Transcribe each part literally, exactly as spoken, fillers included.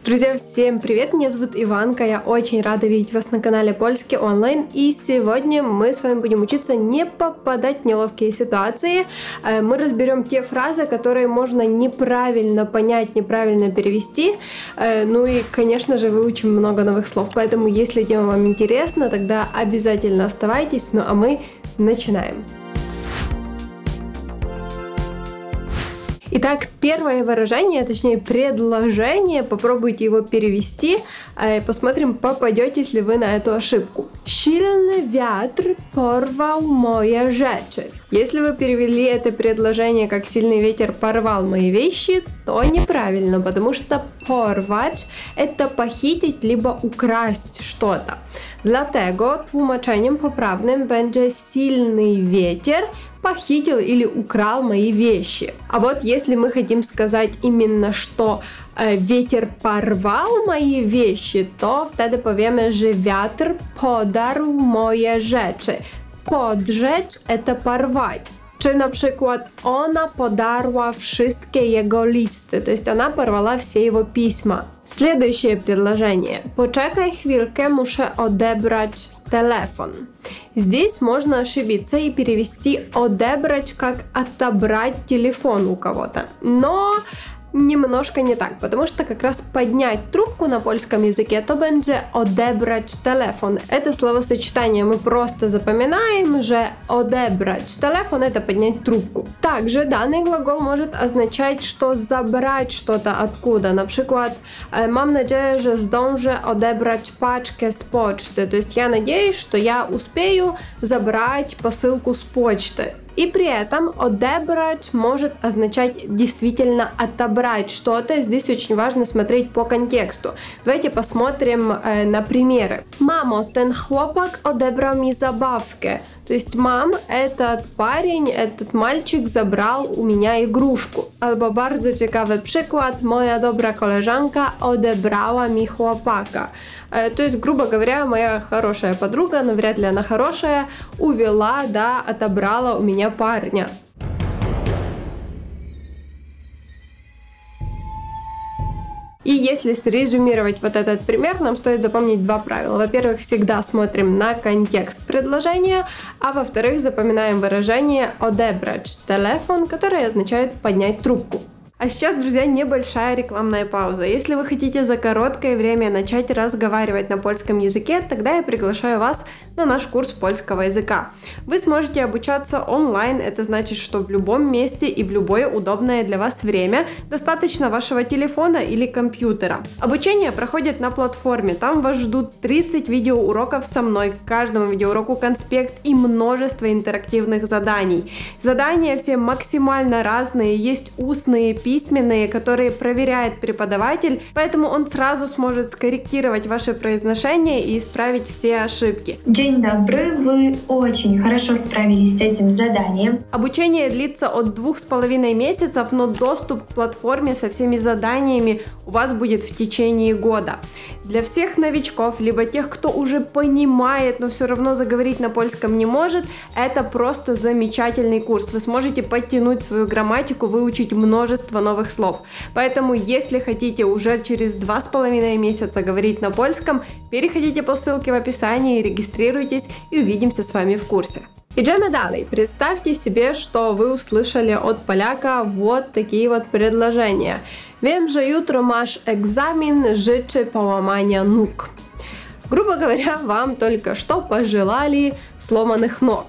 Друзья, всем привет! Меня зовут Иванка, я очень рада видеть вас на канале Польский онлайн, и сегодня мы с вами будем учиться не попадать в неловкие ситуации. Мы разберем те фразы, которые можно неправильно понять, неправильно перевести, ну и, конечно же, выучим много новых слов, поэтому, если тема вам интересна, тогда обязательно оставайтесь, ну а мы начинаем. Итак, первое выражение, точнее предложение, попробуйте его перевести, посмотрим, попадетесь ли вы на эту ошибку. Silny wiatr porwał moje rzeczy. Если вы перевели это предложение как «сильный ветер порвал мои вещи», то неправильно, потому что porwać – это похитить либо украсть что-то. Dlatego tłumaczeniem poprawnym będzie «сильный ветер похитил или украл мои вещи». А вот если мы хотим сказать именно, что э, ветер порвал мои вещи, то wtedy powiemy, że wiatr podarł moje rzeczy. Podrzeć – это порвать. Czy na przykład ona podarła wszystkie jego listy, то есть она порвала все его письма. Следующее предложение. Poczekaj chwilkę, muszę odebrać телефон. Здесь можно ошибиться и перевести odebrać как отобрать телефон у кого-то. Но немножко не так, потому что как раз поднять трубку на польском языке то będzie odebrać телефон. Это словосочетание мы просто запоминаем, że odebrać телефон это поднять трубку. Также данный глагол может означать, что забрать что-то откуда. Например, mam nadzieję, że zdążę odebrać paczkę z poczty. То есть я надеюсь, что я успею забрать посылку с почты. И при этом odebrać может означать действительно отобрать что-то. Здесь очень важно смотреть по контексту. Давайте посмотрим э, на примеры. Mamo, ten chłopak odebrał mi zabawkę. То есть, мам, этот парень, этот мальчик забрал у меня игрушку. Albo bardzo ciekawy przykład. Moja dobra koleżanka odebrała mi chłopaka. Э, то есть, грубо говоря, моя хорошая подруга, но вряд ли она хорошая, увела, да, отобрала у меня парня. И если срезюмировать вот этот пример, нам стоит запомнить два правила. Во-первых, всегда смотрим на контекст предложения, а во-вторых, запоминаем выражение odebrać телефон, которое означает поднять трубку. А сейчас, друзья, небольшая рекламная пауза. Если вы хотите за короткое время начать разговаривать на польском языке, тогда я приглашаю вас на наш курс польского языка. Вы сможете обучаться онлайн, это значит, что в любом месте и в любое удобное для вас время, достаточно вашего телефона или компьютера. Обучение проходит на платформе, там вас ждут тридцать видеоуроков со мной, к каждому видеоуроку конспект и множество интерактивных заданий. Задания все максимально разные, есть устные, письменные, которые проверяет преподаватель, поэтому он сразу сможет скорректировать ваше произношение и исправить все ошибки. День добрый, вы очень хорошо справились с этим заданием. Обучение длится от двух с половиной месяцев, но доступ к платформе со всеми заданиями у вас будет в течение года. Для всех новичков, либо тех, кто уже понимает, но все равно заговорить на польском не может, это просто замечательный курс. Вы сможете подтянуть свою грамматику, выучить множество новых слов. Поэтому, если хотите уже через два с половиной месяца говорить на польском, переходите по ссылке в описании, регистрируйтесь и увидимся с вами в курсе. Идем далее. Представьте себе, что вы услышали от поляка вот такие вот предложения. Wiem, że jutro masz egzamin, życzę połamania nóg. Грубо говоря, вам только что пожелали сломанных ног.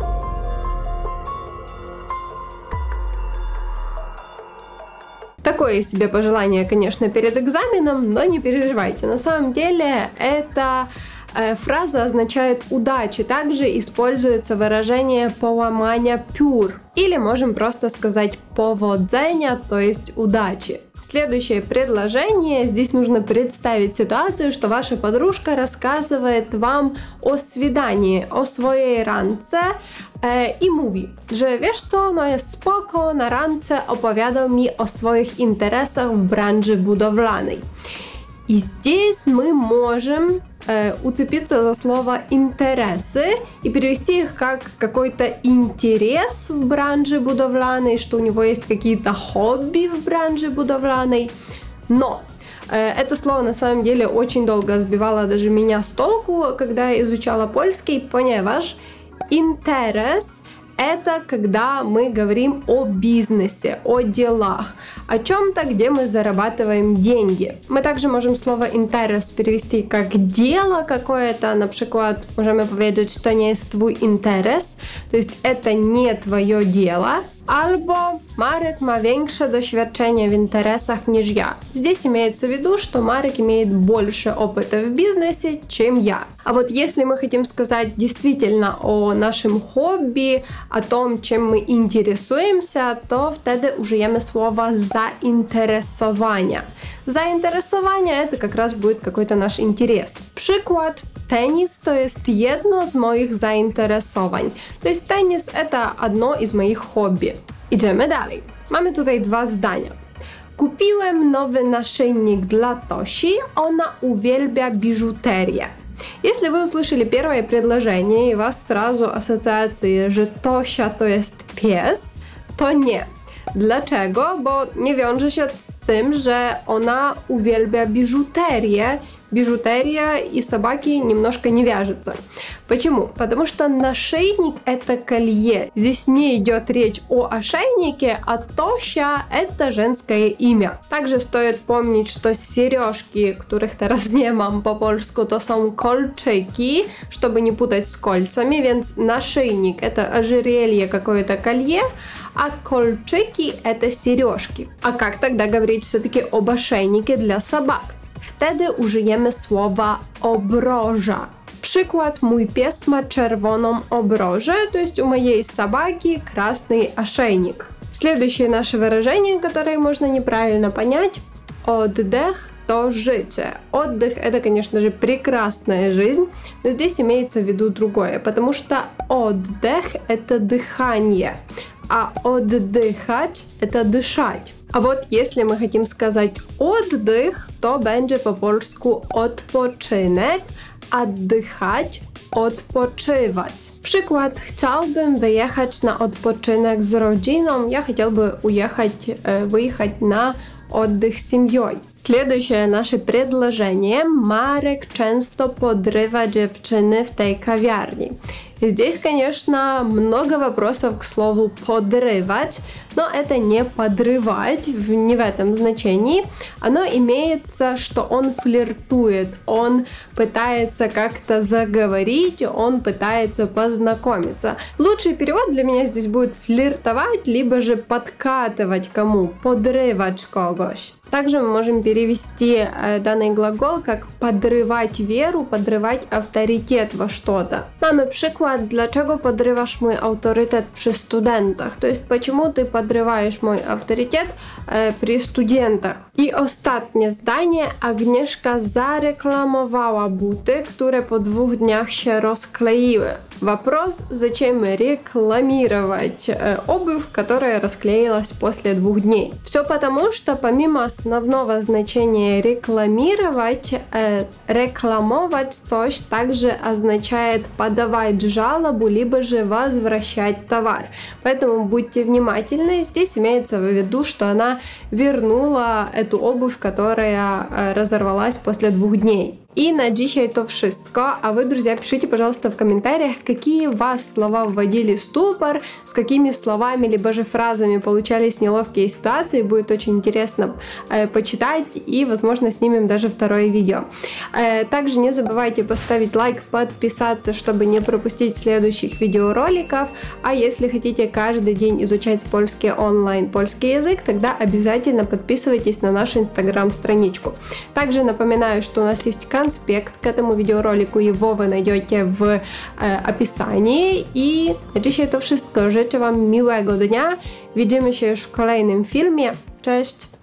Такое себе пожелание, конечно, перед экзаменом, но не переживайте. На самом деле эта э, фраза означает удачи. Также используется выражение połamania piór. Или можем просто сказать powodzenia, то есть удачи. Следующее предложение. Здесь нужно представить ситуацию, что ваша подружка рассказывает вам о свидании, о своей randce e, i mówi, że wiesz co, no jest spoko, na randce opowiadał mi o swoich interesach w branży budowlanej. И здесь мы можем э, уцепиться за слово интересы и перевести их как какой-то интерес в branży budowlanej, что у него есть какие-то хобби в branży budowlanej. Но Это слово на самом деле очень долго сбивало даже меня с толку, когда я изучала польский, ponieważ интерес — это когда мы говорим о бизнесе, о делах, о чем-то, где мы зарабатываем деньги. Мы также можем слово интерес перевести как дело какое-то, например, можем powiedzieć, что не есть твой интерес, то есть это не твое дело. Albo Marek ma większe doświadczenie w interesach niż ja. Здесь имеется в виду, что Марек имеет больше опыта в бизнесе, чем я. А вот если мы хотим сказать действительно о нашем хобби, о том, чем мы интересуемся, то wtedy użyjemy słowa zainteresowania. Zainteresowanie это как раз будет какой-то наш интерес. Przykład. Tenis to jest jedno z moich zainteresowań. To jest tenis это одно из моих hobby. Idziemy dalej. Mamy tutaj dwa zdania. Kupiłem nowy naszyjnik dla Tosi, ona uwielbia biżuterię. Если вы услышали первое предложение и у вас сразу ассоциации, że Tosia to jest pies, to nie. Dlaczego? Bo nie wiąże się z tym, że ona uwielbia biżuterię. Бижутерия и собаки немножко не вяжется. Почему? Потому что нашейник — это колье. Здесь не идет речь о ошейнике, а Тося — это женское имя. Также стоит помнить, что сережки, których teraz nie mam po polsku, to są kolczyki, чтобы не путать с кольцами, więc naszyjnik — это ожерелье, какое-то колье, а колчики — это сережки. А как тогда говорить все-таки об ошейнике для собак? Wtedy użyjemy słowa obroża. Przykład, mój pies ma czerwoną obrożę, то есть у моей собаки красный ошейник. Следующее наше выражение, которое можно неправильно понять, отдых то życie. Отдых — это, конечно же, прекрасная жизнь, но здесь имеется в виду другое, потому что отдых — это дыхание, а отдыхать — это дышать. А вот если мы хотим сказать отдых, то będzie po polsku odpoczynek, oddychać, odpoczywać. Przykład, chciałbym wyjechać na odpoczynek z rodziną, я хотел бы уехать, выехать на отдых с семьей. Следующее наше предложение. Marek często podrywa dziewczyny в tej kawiarni. Здесь, конечно, много вопросов к слову подрывать, но это не подрывать, не в этом значении. Оно имеется, что он флиртует, он пытается как-то заговорить, он пытается познакомиться. Лучший перевод для меня здесь будет флиртовать, либо же подкатывать кому, подрывать когось. Также мы можем перевести э, данный глагол как подрывать веру, подрывать авторитет во что-то. Mamy przykład, dlaczego podrywasz mój autorytet przy studentach, to jest почему ты подрываешь мой авторитет э, при студентах. I ostatnie zdanie. Agnieszka zareklamowała buty, które po dwóch dniach się rozkleiły. Вопрос, зачем рекламировать э, обувь, которая расклеилась после двух дней? Все потому, что помимо основного значения рекламировать, э, рекламовать coś также означает подавать жалобу, либо же возвращать товар. Поэтому будьте внимательны. Здесь имеется в виду, что она вернула эту обувь, которая э, разорвалась после двух дней. И на dzisiaj to wszystko. А вы, друзья, пишите, пожалуйста, в комментариях, какие вас слова вводили в ступор, с какими словами, либо же фразами получались неловкие ситуации. Будет очень интересно э, почитать, и, возможно, снимем даже второе видео. Э, также не забывайте поставить лайк, подписаться, чтобы не пропустить следующих видеороликов. А если хотите каждый день изучать польский онлайн, польский язык, тогда обязательно подписывайтесь на нашу инстаграм-страничку. Также напоминаю, что у нас есть конспект к этому видеоролику, его вы найдете в e, opisaniu. I na dzisiaj to wszystko. Życzę Wam miłego dnia. Widzimy się już w kolejnym filmie. Cześć!